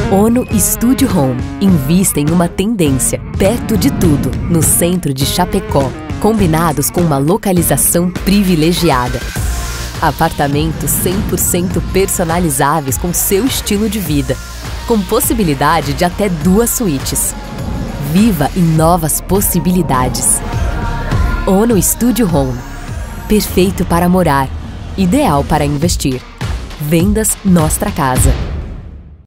Ono Studio Home invista em uma tendência, perto de tudo, no centro de Chapecó, combinados com uma localização privilegiada. Apartamentos 100% personalizáveis com seu estilo de vida, com possibilidade de até 2 suítes. Viva em novas possibilidades. Ono Studio Home. Perfeito para morar, ideal para investir. Vendas Nostra Casa.